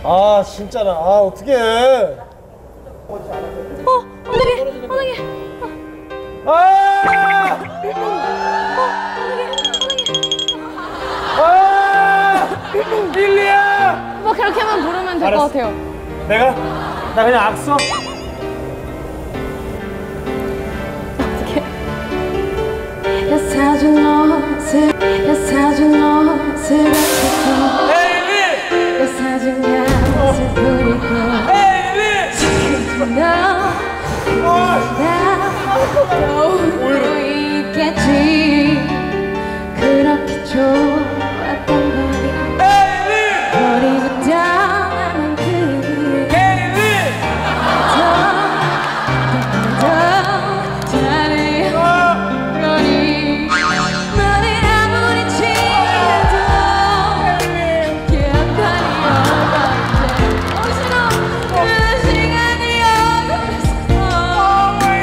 아 진짜라. 아 어떡해. 어떡해. 어떡해. 아! 아! 릴리야! 뭐 그렇게만 부르면 될 것 같아요. 내가? 나 그냥 악수? 나 사준 옷을 벗고 나 사준 향수 뿌리고 지금 너도 있겠지. 그렇게 좋았던 거리 버리고 떠나는 그 더 잘해 거니 너를 아무리 친해도 기억하니 어느새 싫어 그 시간이 오고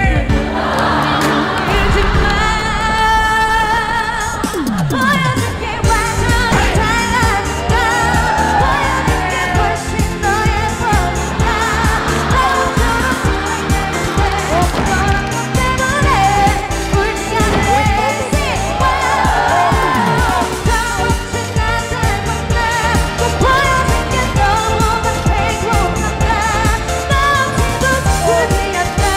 있어 보여줄게 완전히 달라진 나 보여줄게 훨씬 더 예뻐진 나 너처럼 그런 것 때문에 울지 않을래 더 멋진 나 닮은 나꼭 보여줄게 너무나 행복한 나 너무도 슬프지 않나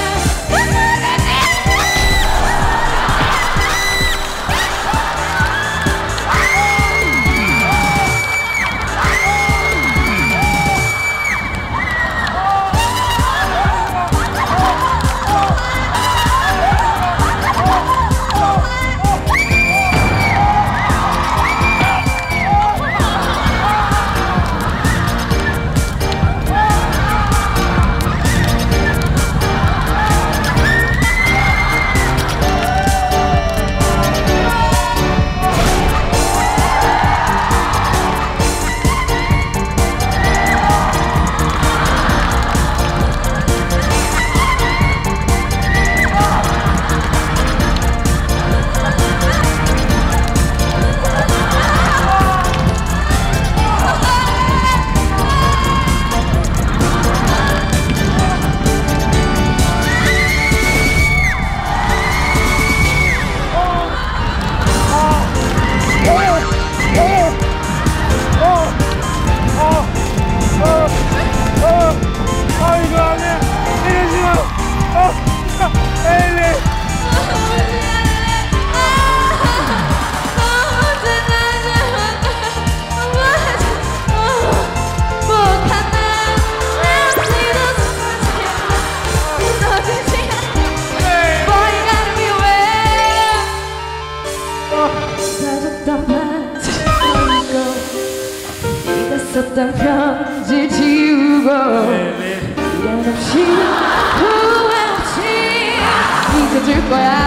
아 이거 안해. 이러지 마. 에일리. 썼던 편지 지우고 미련 없이 후회 없이 잊어줄 거야.